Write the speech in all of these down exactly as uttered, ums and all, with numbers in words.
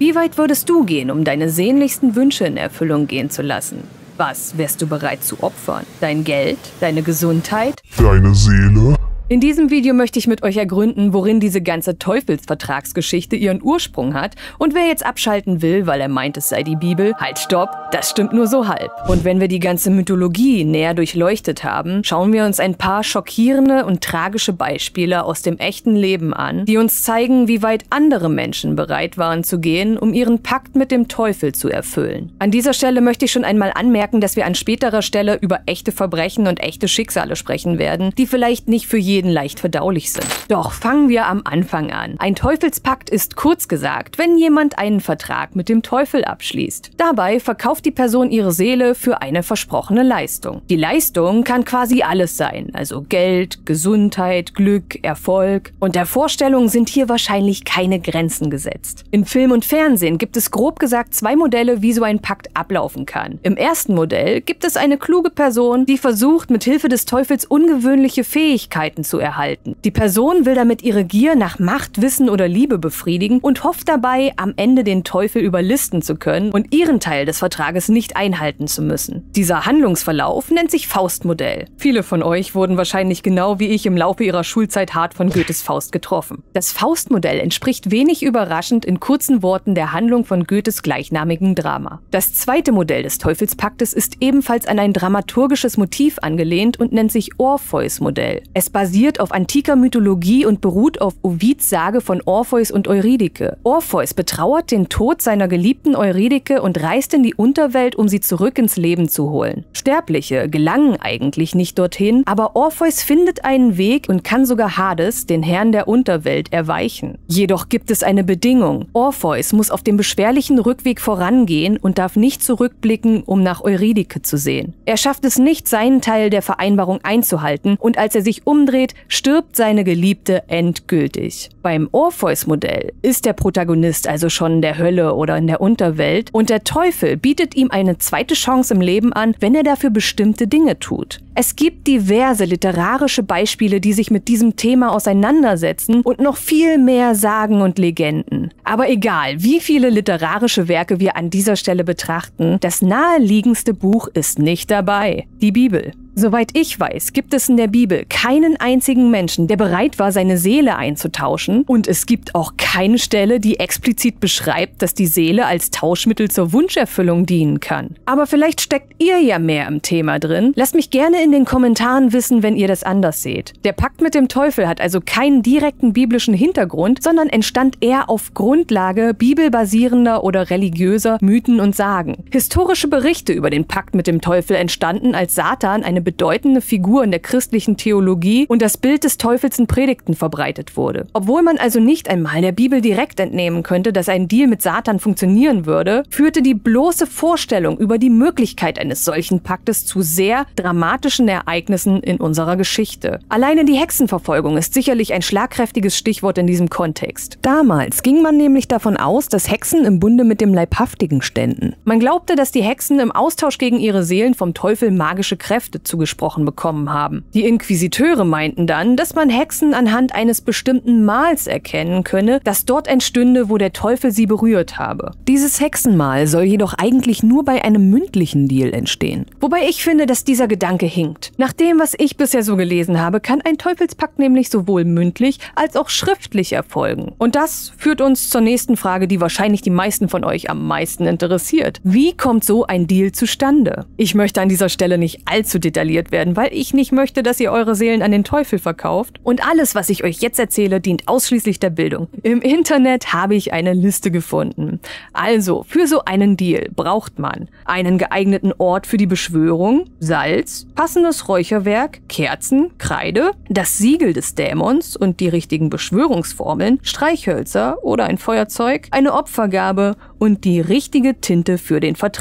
Wie weit würdest du gehen, um deine sehnlichsten Wünsche in Erfüllung gehen zu lassen? Was wärst du bereit zu opfern? Dein Geld? Deine Gesundheit? Deine Seele? In diesem Video möchte ich mit euch ergründen, worin diese ganze Teufelsvertragsgeschichte ihren Ursprung hat, und wer jetzt abschalten will, weil er meint, es sei die Bibel, halt stopp, das stimmt nur so halb. Und wenn wir die ganze Mythologie näher durchleuchtet haben, schauen wir uns ein paar schockierende und tragische Beispiele aus dem echten Leben an, die uns zeigen, wie weit andere Menschen bereit waren zu gehen, um ihren Pakt mit dem Teufel zu erfüllen. An dieser Stelle möchte ich schon einmal anmerken, dass wir an späterer Stelle über echte Verbrechen und echte Schicksale sprechen werden, die vielleicht nicht für jeden leicht verdaulich sind. Doch fangen wir am Anfang an. Ein Teufelspakt ist kurz gesagt, wenn jemand einen Vertrag mit dem Teufel abschließt. Dabei verkauft die Person ihre Seele für eine versprochene Leistung. Die Leistung kann quasi alles sein, also Geld, Gesundheit, Glück, Erfolg. Und der Vorstellung sind hier wahrscheinlich keine Grenzen gesetzt. In Film und Fernsehen gibt es grob gesagt zwei Modelle, wie so ein Pakt ablaufen kann. Im ersten Modell gibt es eine kluge Person, die versucht, mit Hilfe des Teufels ungewöhnliche Fähigkeiten zu erhalten. Die Person will damit ihre Gier nach Macht, Wissen oder Liebe befriedigen und hofft dabei, am Ende den Teufel überlisten zu können und ihren Teil des Vertrages nicht einhalten zu müssen. Dieser Handlungsverlauf nennt sich Faustmodell. Viele von euch wurden wahrscheinlich genau wie ich im Laufe ihrer Schulzeit hart von Goethes Faust getroffen. Das Faustmodell entspricht wenig überraschend in kurzen Worten der Handlung von Goethes gleichnamigen Drama. Das zweite Modell des Teufelspaktes ist ebenfalls an ein dramaturgisches Motiv angelehnt und nennt sich Orpheus-Modell. Es basiert auf antiker Mythologie und beruht auf Ovids Sage von Orpheus und Eurydike. Orpheus betrauert den Tod seiner geliebten Eurydike und reist in die Unterwelt, um sie zurück ins Leben zu holen. Sterbliche gelangen eigentlich nicht dorthin, aber Orpheus findet einen Weg und kann sogar Hades, den Herrn der Unterwelt, erweichen. Jedoch gibt es eine Bedingung. Orpheus muss auf dem beschwerlichen Rückweg vorangehen und darf nicht zurückblicken, um nach Eurydike zu sehen. Er schafft es nicht, seinen Teil der Vereinbarung einzuhalten, und als er sich umdreht, stirbt seine Geliebte endgültig. Beim Orpheus-Modell ist der Protagonist also schon in der Hölle oder in der Unterwelt, und der Teufel bietet ihm eine zweite Chance im Leben an, wenn er dafür bestimmte Dinge tut. Es gibt diverse literarische Beispiele, die sich mit diesem Thema auseinandersetzen, und noch viel mehr Sagen und Legenden. Aber egal, wie viele literarische Werke wir an dieser Stelle betrachten, das naheliegendste Buch ist nicht dabei: die Bibel. Soweit ich weiß, gibt es in der Bibel keinen einzigen Menschen, der bereit war, seine Seele einzutauschen, und es gibt auch keine Stelle, die explizit beschreibt, dass die Seele als Tauschmittel zur Wunscherfüllung dienen kann. Aber vielleicht steckt ihr ja mehr im Thema drin. Lasst mich gerne in den Kommentaren wissen, wenn ihr das anders seht. Der Pakt mit dem Teufel hat also keinen direkten biblischen Hintergrund, sondern entstand eher auf Grundlage bibelbasierender oder religiöser Mythen und Sagen. Historische Berichte über den Pakt mit dem Teufel entstanden, als Satan eine bedeutende Figur in der christlichen Theologie und das Bild des Teufels in Predigten verbreitet wurde. Obwohl man also nicht einmal der Bibel direkt entnehmen könnte, dass ein Deal mit Satan funktionieren würde, führte die bloße Vorstellung über die Möglichkeit eines solchen Paktes zu sehr dramatischen Ereignissen in unserer Geschichte. Alleine die Hexenverfolgung ist sicherlich ein schlagkräftiges Stichwort in diesem Kontext. Damals ging man nämlich davon aus, dass Hexen im Bunde mit dem Leibhaftigen ständen. Man glaubte, dass die Hexen im Austausch gegen ihre Seelen vom Teufel magische Kräfte zu gesprochen bekommen haben. Die Inquisiteure meinten dann, dass man Hexen anhand eines bestimmten Mals erkennen könne, das dort entstünde, wo der Teufel sie berührt habe. Dieses Hexenmal soll jedoch eigentlich nur bei einem mündlichen Deal entstehen. Wobei ich finde, dass dieser Gedanke hinkt. Nach dem, was ich bisher so gelesen habe, kann ein Teufelspakt nämlich sowohl mündlich als auch schriftlich erfolgen. Und das führt uns zur nächsten Frage, die wahrscheinlich die meisten von euch am meisten interessiert. Wie kommt so ein Deal zustande? Ich möchte an dieser Stelle nicht allzu detailliert werden, weil ich nicht möchte, dass ihr eure Seelen an den Teufel verkauft. Und alles, was ich euch jetzt erzähle, dient ausschließlich der Bildung. Im Internet habe ich eine Liste gefunden. Also, für so einen Deal braucht man einen geeigneten Ort für die Beschwörung, Salz, passendes Räucherwerk, Kerzen, Kreide, das Siegel des Dämons und die richtigen Beschwörungsformeln, Streichhölzer oder ein Feuerzeug, eine Opfergabe und die richtige Tinte für den Vertrag.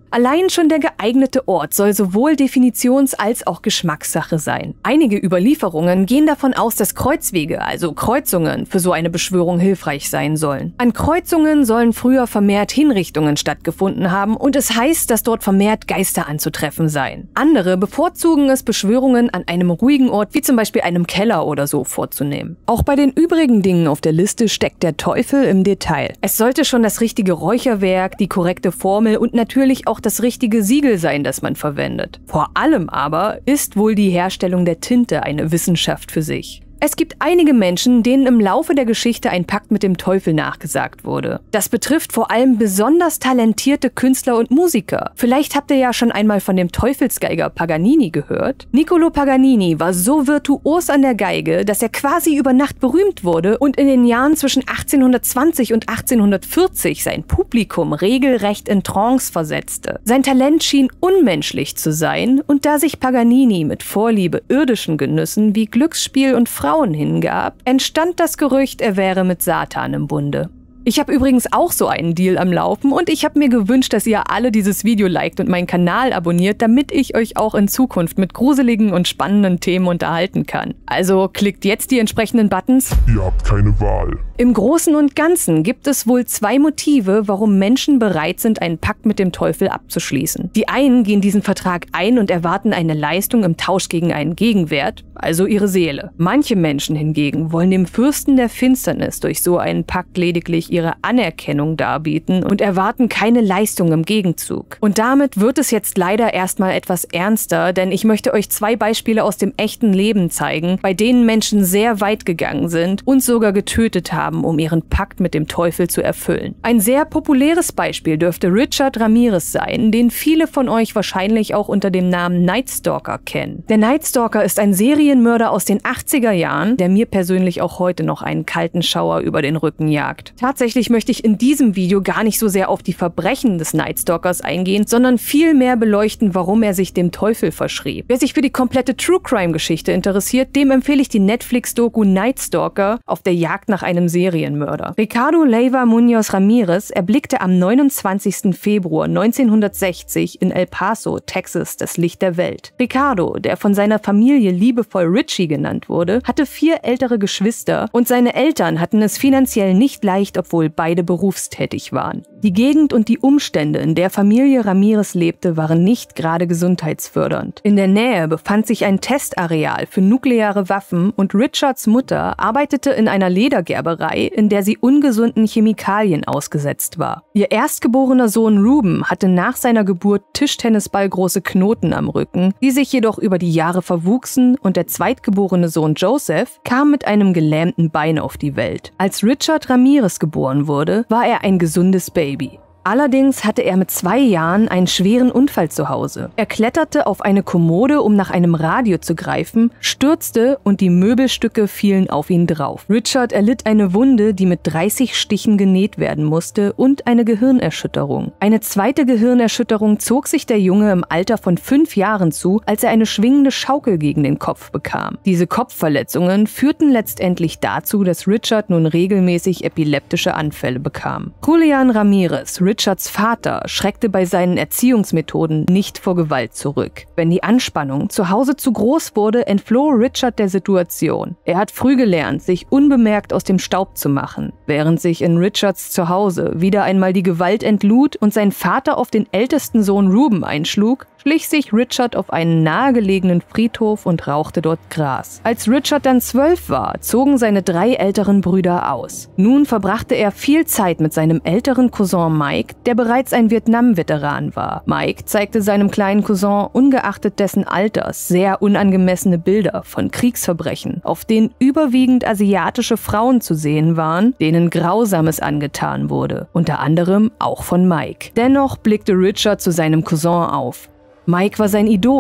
Allein schon der geeignete Ort soll sowohl Definitions- als auch Geschmackssache sein. Einige Überlieferungen gehen davon aus, dass Kreuzwege, also Kreuzungen, für so eine Beschwörung hilfreich sein sollen. An Kreuzungen sollen früher vermehrt Hinrichtungen stattgefunden haben und es heißt, dass dort vermehrt Geister anzutreffen seien. Andere bevorzugen es, Beschwörungen an einem ruhigen Ort, wie zum Beispiel einem Keller oder so, vorzunehmen. Auch bei den übrigen Dingen auf der Liste steckt der Teufel im Detail. Es sollte schon das richtige Räucherwerk, die korrekte Formel und natürlich auch das richtige Siegel sein, das man verwendet. Vor allem aber ist wohl die Herstellung der Tinte eine Wissenschaft für sich. Es gibt einige Menschen, denen im Laufe der Geschichte ein Pakt mit dem Teufel nachgesagt wurde. Das betrifft vor allem besonders talentierte Künstler und Musiker. Vielleicht habt ihr ja schon einmal von dem Teufelsgeiger Paganini gehört. Niccolo Paganini war so virtuos an der Geige, dass er quasi über Nacht berühmt wurde und in den Jahren zwischen achtzehnhundertzwanzig und achtzehnhundertvierzig sein Publikum regelrecht in Trance versetzte. Sein Talent schien unmenschlich zu sein und da sich Paganini mit Vorliebe irdischen Genüssen wie Glücksspiel und Frauen hingab, entstand das Gerücht, er wäre mit Satan im Bunde. Ich habe übrigens auch so einen Deal am Laufen und ich habe mir gewünscht, dass ihr alle dieses Video liked und meinen Kanal abonniert, damit ich euch auch in Zukunft mit gruseligen und spannenden Themen unterhalten kann. Also klickt jetzt die entsprechenden Buttons. Ihr habt keine Wahl. Im Großen und Ganzen gibt es wohl zwei Motive, warum Menschen bereit sind, einen Pakt mit dem Teufel abzuschließen. Die einen gehen diesen Vertrag ein und erwarten eine Leistung im Tausch gegen einen Gegenwert, also ihre Seele. Manche Menschen hingegen wollen dem Fürsten der Finsternis durch so einen Pakt lediglich ihre Anerkennung darbieten und erwarten keine Leistung im Gegenzug. Und damit wird es jetzt leider erstmal etwas ernster, denn ich möchte euch zwei Beispiele aus dem echten Leben zeigen, bei denen Menschen sehr weit gegangen sind und sogar getötet haben, um ihren Pakt mit dem Teufel zu erfüllen. Ein sehr populäres Beispiel dürfte Richard Ramirez sein, den viele von euch wahrscheinlich auch unter dem Namen Night Stalker kennen. Der Night Stalker ist ein Serienmörder aus den achtziger Jahren, der mir persönlich auch heute noch einen kalten Schauer über den Rücken jagt. Tatsächlich möchte ich in diesem Video gar nicht so sehr auf die Verbrechen des Night Stalkers eingehen, sondern viel mehr beleuchten, warum er sich dem Teufel verschrieb. Wer sich für die komplette True Crime Geschichte interessiert, dem empfehle ich die Netflix-Doku Night Stalker auf der Jagd nach einem Serienmörder. Ricardo Leiva Munoz Ramirez erblickte am neunundzwanzigsten Februar neunzehnhundertsechzig in El Paso, Texas, das Licht der Welt. Ricardo, der von seiner Familie liebevoll Richie genannt wurde, hatte vier ältere Geschwister und seine Eltern hatten es finanziell nicht leicht, obwohl beide berufstätig waren. Die Gegend und die Umstände, in der Familie Ramirez lebte, waren nicht gerade gesundheitsfördernd. In der Nähe befand sich ein Testareal für nukleare Waffen und Richards Mutter arbeitete in einer Ledergerberei, in der sie ungesunden Chemikalien ausgesetzt war. Ihr erstgeborener Sohn Ruben hatte nach seiner Geburt tischtennisballgroße Knoten am Rücken, die sich jedoch über die Jahre verwuchsen und der zweitgeborene Sohn Joseph kam mit einem gelähmten Bein auf die Welt. Als Richard Ramirez geboren wurde, war er ein gesundes Baby. Allerdings hatte er mit zwei Jahren einen schweren Unfall zu Hause. Er kletterte auf eine Kommode, um nach einem Radio zu greifen, stürzte und die Möbelstücke fielen auf ihn drauf. Richard erlitt eine Wunde, die mit dreißig Stichen genäht werden musste und eine Gehirnerschütterung. Eine zweite Gehirnerschütterung zog sich der Junge im Alter von fünf Jahren zu, als er eine schwingende Schaukel gegen den Kopf bekam. Diese Kopfverletzungen führten letztendlich dazu, dass Richard nun regelmäßig epileptische Anfälle bekam. Julian Ramirez, Richards Vater, schreckte bei seinen Erziehungsmethoden nicht vor Gewalt zurück. Wenn die Anspannung zu Hause zu groß wurde, entfloh Richard der Situation. Er hat früh gelernt, sich unbemerkt aus dem Staub zu machen. Während sich in Richards Zuhause wieder einmal die Gewalt entlud und sein Vater auf den ältesten Sohn Ruben einschlug, schlich sich Richard auf einen nahegelegenen Friedhof und rauchte dort Gras. Als Richard dann zwölf war, zogen seine drei älteren Brüder aus. Nun verbrachte er viel Zeit mit seinem älteren Cousin Mike, der bereits ein Vietnam-Veteran war. Mike zeigte seinem kleinen Cousin ungeachtet dessen Alters sehr unangemessene Bilder von Kriegsverbrechen, auf denen überwiegend asiatische Frauen zu sehen waren, denen Grausames angetan wurde, unter anderem auch von Mike. Dennoch blickte Richard zu seinem Cousin auf. Mike war sein Idol,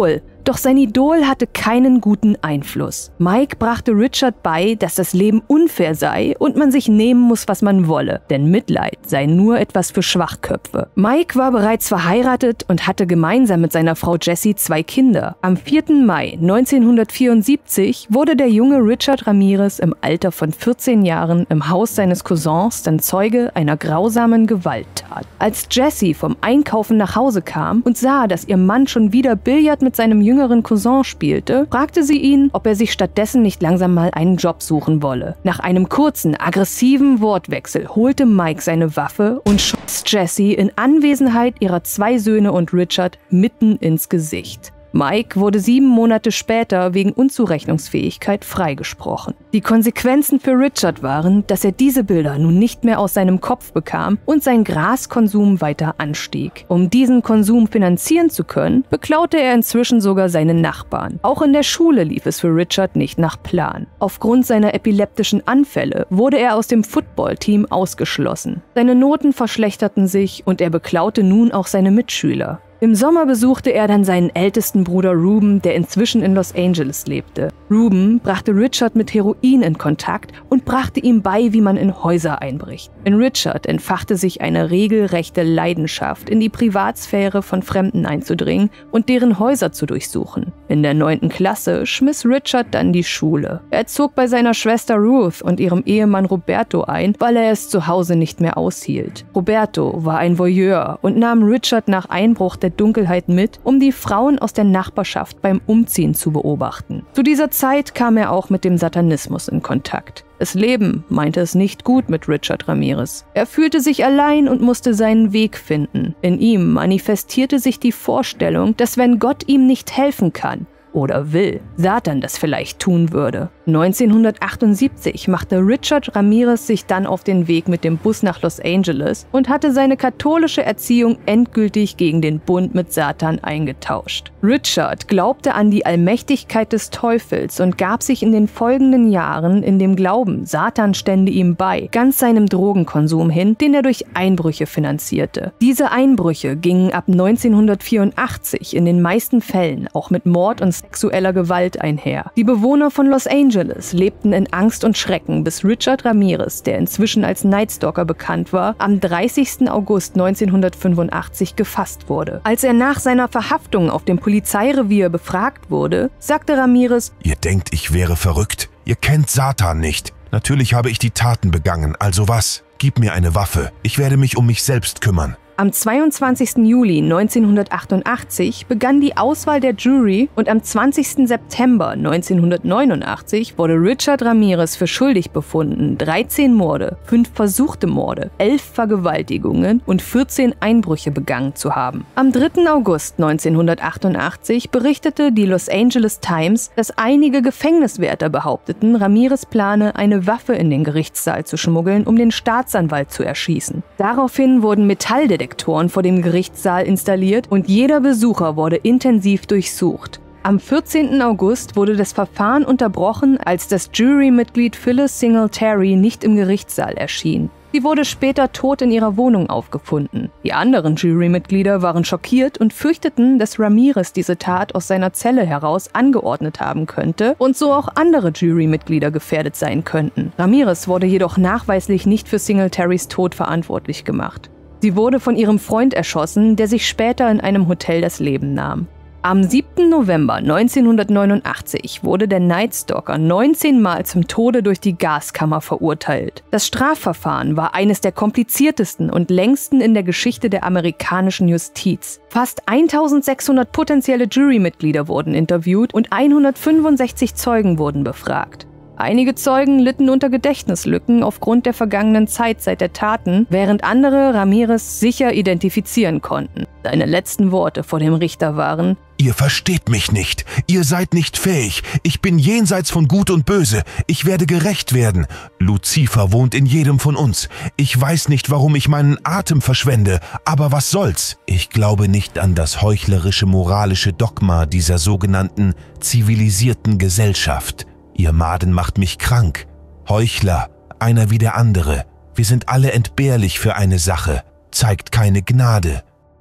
Doch sein Idol hatte keinen guten Einfluss. Mike brachte Richard bei, dass das Leben unfair sei und man sich nehmen muss, was man wolle, denn Mitleid sei nur etwas für Schwachköpfe. Mike war bereits verheiratet und hatte gemeinsam mit seiner Frau Jessie zwei Kinder. Am vierten Mai neunzehnhundertvierundsiebzig wurde der junge Richard Ramirez im Alter von vierzehn Jahren im Haus seines Cousins dann Zeuge einer grausamen Gewalttat. Als Jessie vom Einkaufen nach Hause kam und sah, dass ihr Mann schon wieder Billard mit seinem jüngeren Cousin spielte, fragte sie ihn, ob er sich stattdessen nicht langsam mal einen Job suchen wolle. Nach einem kurzen, aggressiven Wortwechsel holte Mike seine Waffe und schoss Jessie in Anwesenheit ihrer zwei Söhne und Richard mitten ins Gesicht. Mike wurde sieben Monate später wegen Unzurechnungsfähigkeit freigesprochen. Die Konsequenzen für Richard waren, dass er diese Bilder nun nicht mehr aus seinem Kopf bekam und sein Graskonsum weiter anstieg. Um diesen Konsum finanzieren zu können, beklaute er inzwischen sogar seine Nachbarn. Auch in der Schule lief es für Richard nicht nach Plan. Aufgrund seiner epileptischen Anfälle wurde er aus dem Footballteam ausgeschlossen. Seine Noten verschlechterten sich und er beklaute nun auch seine Mitschüler. Im Sommer besuchte er dann seinen ältesten Bruder Ruben, der inzwischen in Los Angeles lebte. Ruben brachte Richard mit Heroin in Kontakt und brachte ihm bei, wie man in Häuser einbricht. In Richard entfachte sich eine regelrechte Leidenschaft, in die Privatsphäre von Fremden einzudringen und deren Häuser zu durchsuchen. In der neunten Klasse schmiss Richard dann die Schule. Er zog bei seiner Schwester Ruth und ihrem Ehemann Roberto ein, weil er es zu Hause nicht mehr aushielt. Roberto war ein Voyeur und nahm Richard nach Einbruch der Dunkelheit mit, um die Frauen aus der Nachbarschaft beim Umziehen zu beobachten. Zu dieser Zeit kam er auch mit dem Satanismus in Kontakt. Das Leben meinte es nicht gut mit Richard Ramirez. Er fühlte sich allein und musste seinen Weg finden. In ihm manifestierte sich die Vorstellung, dass wenn Gott ihm nicht helfen kann oder will, Satan das vielleicht tun würde. neunzehnhundertachtundsiebzig machte Richard Ramirez sich dann auf den Weg mit dem Bus nach Los Angeles und hatte seine katholische Erziehung endgültig gegen den Bund mit Satan eingetauscht. Richard glaubte an die Allmächtigkeit des Teufels und gab sich in den folgenden Jahren in dem Glauben, Satan stände ihm bei, ganz seinem Drogenkonsum hin, den er durch Einbrüche finanzierte. Diese Einbrüche gingen ab neunzehnhundertvierundachtzig in den meisten Fällen auch mit Mord und sexueller Gewalt einher. Die Bewohner von Los Angeles lebten in Angst und Schrecken, bis Richard Ramirez, der inzwischen als Nightstalker bekannt war, am dreißigsten August neunzehnhundertfünfundachtzig gefasst wurde. Als er nach seiner Verhaftung auf dem Polizeirevier befragt wurde, sagte Ramirez: Ihr denkt, ich wäre verrückt? Ihr kennt Satan nicht. Natürlich habe ich die Taten begangen, also was? Gib mir eine Waffe. Ich werde mich um mich selbst kümmern. Am zweiundzwanzigsten Juli neunzehnhundertachtundachtzig begann die Auswahl der Jury und am zwanzigsten September neunzehnhundertneunundachtzig wurde Richard Ramirez für schuldig befunden, dreizehn Morde, fünf versuchte Morde, elf Vergewaltigungen und vierzehn Einbrüche begangen zu haben. Am dritten August neunzehnhundertachtundachtzig berichtete die Los Angeles Times, dass einige Gefängniswärter behaupteten, Ramirez plane, eine Waffe in den Gerichtssaal zu schmuggeln, um den Staatsanwalt zu erschießen. Daraufhin wurden Metalldetektoren vor dem Gerichtssaal installiert und jeder Besucher wurde intensiv durchsucht. Am vierzehnten August wurde das Verfahren unterbrochen, als das Jurymitglied Phyllis Singletary nicht im Gerichtssaal erschien. Sie wurde später tot in ihrer Wohnung aufgefunden. Die anderen Jurymitglieder waren schockiert und fürchteten, dass Ramirez diese Tat aus seiner Zelle heraus angeordnet haben könnte und so auch andere Jurymitglieder gefährdet sein könnten. Ramirez wurde jedoch nachweislich nicht für Singletarys Tod verantwortlich gemacht. Sie wurde von ihrem Freund erschossen, der sich später in einem Hotel das Leben nahm. Am siebten November neunzehnhundertneunundachtzig wurde der Nightstalker neunzehn Mal zum Tode durch die Gaskammer verurteilt. Das Strafverfahren war eines der kompliziertesten und längsten in der Geschichte der amerikanischen Justiz. Fast eintausendsechshundert potenzielle Jurymitglieder wurden interviewt und hundertfünfundsechzig Zeugen wurden befragt. Einige Zeugen litten unter Gedächtnislücken aufgrund der vergangenen Zeit seit der Taten, während andere Ramirez sicher identifizieren konnten. Seine letzten Worte vor dem Richter waren: Ihr versteht mich nicht. Ihr seid nicht fähig. Ich bin jenseits von Gut und Böse. Ich werde gerecht werden. Luzifer wohnt in jedem von uns. Ich weiß nicht, warum ich meinen Atem verschwende, aber was soll's? Ich glaube nicht an das heuchlerische moralische Dogma dieser sogenannten zivilisierten Gesellschaft. Ihr Maden macht mich krank. Heuchler, einer wie der andere. Wir sind alle entbehrlich für eine Sache. Zeigt keine Gnade.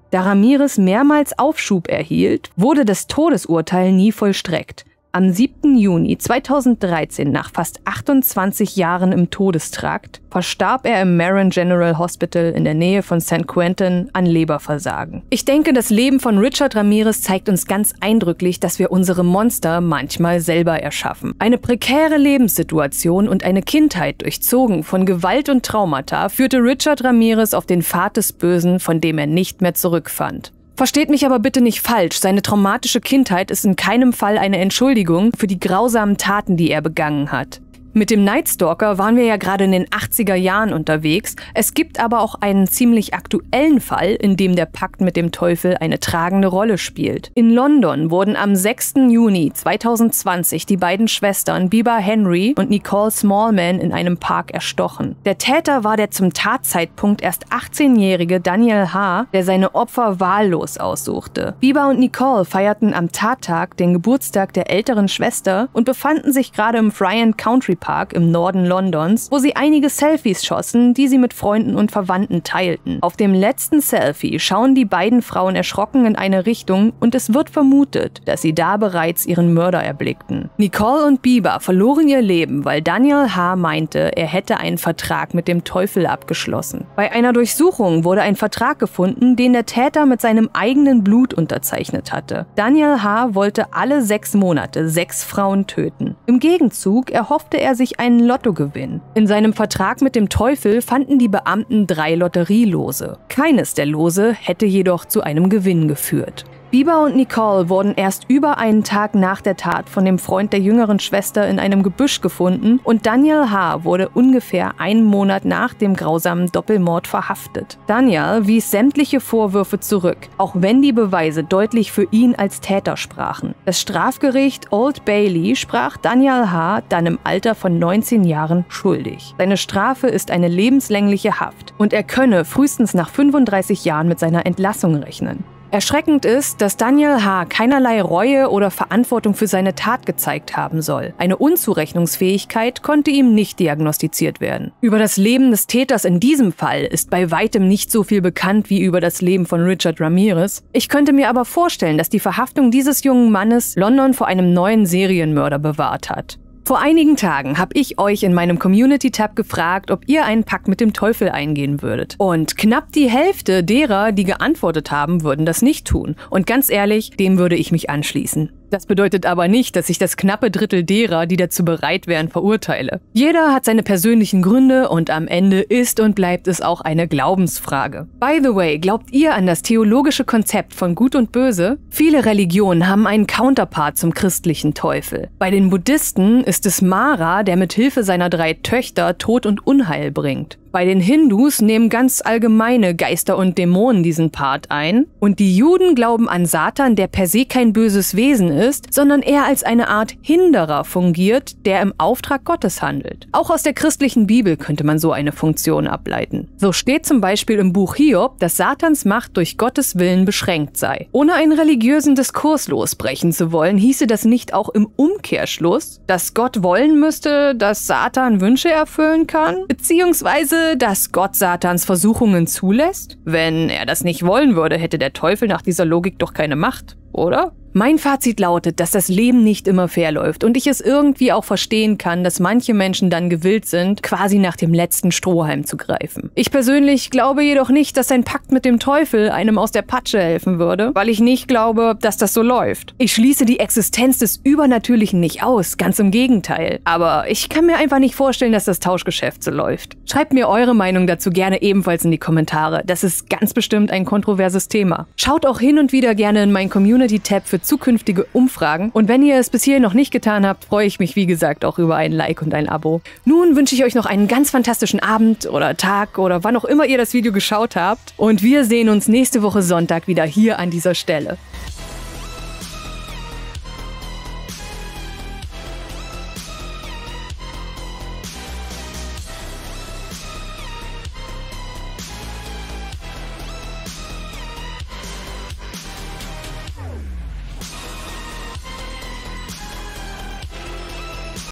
Da Ramirez mehrmals Aufschub erhielt, wurde das Todesurteil nie vollstreckt. Am siebten Juni zweitausenddreizehn, nach fast achtundzwanzig Jahren im Todestrakt, verstarb er im Marin General Hospital in der Nähe von San Quentin an Leberversagen. Ich denke, das Leben von Richard Ramirez zeigt uns ganz eindrücklich, dass wir unsere Monster manchmal selber erschaffen. Eine prekäre Lebenssituation und eine Kindheit durchzogen von Gewalt und Traumata führte Richard Ramirez auf den Pfad des Bösen, von dem er nicht mehr zurückfand. Versteht mich aber bitte nicht falsch, seine traumatische Kindheit ist in keinem Fall eine Entschuldigung für die grausamen Taten, die er begangen hat. Mit dem Night Stalker waren wir ja gerade in den achtziger Jahren unterwegs. Es gibt aber auch einen ziemlich aktuellen Fall, in dem der Pakt mit dem Teufel eine tragende Rolle spielt. In London wurden am sechsten Juni zweitausendzwanzig die beiden Schwestern Biba Henry und Nicole Smallman in einem Park erstochen. Der Täter war der zum Tatzeitpunkt erst achtzehnjährige Daniel H., der seine Opfer wahllos aussuchte. Biba und Nicole feierten am Tattag den Geburtstag der älteren Schwester und befanden sich gerade im Friant Country Park Park im Norden Londons, wo sie einige Selfies schossen, die sie mit Freunden und Verwandten teilten. Auf dem letzten Selfie schauen die beiden Frauen erschrocken in eine Richtung und es wird vermutet, dass sie da bereits ihren Mörder erblickten. Nicole und Biba verloren ihr Leben, weil Daniel H. meinte, er hätte einen Vertrag mit dem Teufel abgeschlossen. Bei einer Durchsuchung wurde ein Vertrag gefunden, den der Täter mit seinem eigenen Blut unterzeichnet hatte. Daniel H. wollte alle sechs Monate sechs Frauen töten. Im Gegenzug erhoffte er sich einen Lottogewinn. In seinem Vertrag mit dem Teufel fanden die Beamten drei Lotterielose. Keines der Lose hätte jedoch zu einem Gewinn geführt. Biba und Nicole wurden erst über einen Tag nach der Tat von dem Freund der jüngeren Schwester in einem Gebüsch gefunden und Daniel H. wurde ungefähr einen Monat nach dem grausamen Doppelmord verhaftet. Daniel wies sämtliche Vorwürfe zurück, auch wenn die Beweise deutlich für ihn als Täter sprachen. Das Strafgericht Old Bailey sprach Daniel H. dann im Alter von neunzehn Jahren schuldig. Seine Strafe ist eine lebenslängliche Haft und er könne frühestens nach fünfunddreißig Jahren mit seiner Entlassung rechnen. Erschreckend ist, dass Daniel H. keinerlei Reue oder Verantwortung für seine Tat gezeigt haben soll. Eine Unzurechnungsfähigkeit konnte ihm nicht diagnostiziert werden. Über das Leben des Täters in diesem Fall ist bei weitem nicht so viel bekannt wie über das Leben von Richard Ramirez. Ich könnte mir aber vorstellen, dass die Verhaftung dieses jungen Mannes London vor einem neuen Serienmörder bewahrt hat. Vor einigen Tagen habe ich euch in meinem Community-Tab gefragt, ob ihr einen Pakt mit dem Teufel eingehen würdet. Und knapp die Hälfte derer, die geantwortet haben, würden das nicht tun. Und ganz ehrlich, dem würde ich mich anschließen. Das bedeutet aber nicht, dass ich das knappe Drittel derer, die dazu bereit wären, verurteile. Jeder hat seine persönlichen Gründe und am Ende ist und bleibt es auch eine Glaubensfrage. By the way, glaubt ihr an das theologische Konzept von Gut und Böse? Viele Religionen haben einen Counterpart zum christlichen Teufel. Bei den Buddhisten ist es Mara, der mit Hilfe seiner drei Töchter Tod und Unheil bringt. Bei den Hindus nehmen ganz allgemeine Geister und Dämonen diesen Part ein. Und die Juden glauben an Satan, der per se kein böses Wesen ist, sondern eher als eine Art Hinderer fungiert, der im Auftrag Gottes handelt. Auch aus der christlichen Bibel könnte man so eine Funktion ableiten. So steht zum Beispiel im Buch Hiob, dass Satans Macht durch Gottes Willen beschränkt sei. Ohne einen religiösen Diskurs losbrechen zu wollen, hieße das nicht auch im Umkehrschluss, dass Gott wollen müsste, dass Satan Wünsche erfüllen kann? Beziehungsweise dass Gott Satans Versuchungen zulässt? Wenn er das nicht wollen würde, hätte der Teufel nach dieser Logik doch keine Macht, oder? Mein Fazit lautet, dass das Leben nicht immer fair läuft und ich es irgendwie auch verstehen kann, dass manche Menschen dann gewillt sind, quasi nach dem letzten Strohhalm zu greifen. Ich persönlich glaube jedoch nicht, dass ein Pakt mit dem Teufel einem aus der Patsche helfen würde, weil ich nicht glaube, dass das so läuft. Ich schließe die Existenz des Übernatürlichen nicht aus, ganz im Gegenteil. Aber ich kann mir einfach nicht vorstellen, dass das Tauschgeschäft so läuft. Schreibt mir eure Meinung dazu gerne ebenfalls in die Kommentare. Das ist ganz bestimmt ein kontroverses Thema. Schaut auch hin und wieder gerne in meinen Community-Tab für zukünftige Umfragen. Und wenn ihr es bis hierhin noch nicht getan habt, freue ich mich wie gesagt auch über ein Like und ein Abo. Nun wünsche ich euch noch einen ganz fantastischen Abend oder Tag oder wann auch immer ihr das Video geschaut habt. Und wir sehen uns nächste Woche Sonntag wieder hier an dieser Stelle.